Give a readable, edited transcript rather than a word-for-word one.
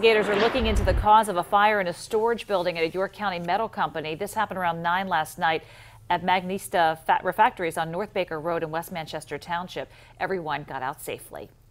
Investigators are looking into the cause of a fire in a storage building at a York County metal company. This happened around 9 last night at Magnista Refractories on North Baker Road in West Manchester Township. Everyone got out safely.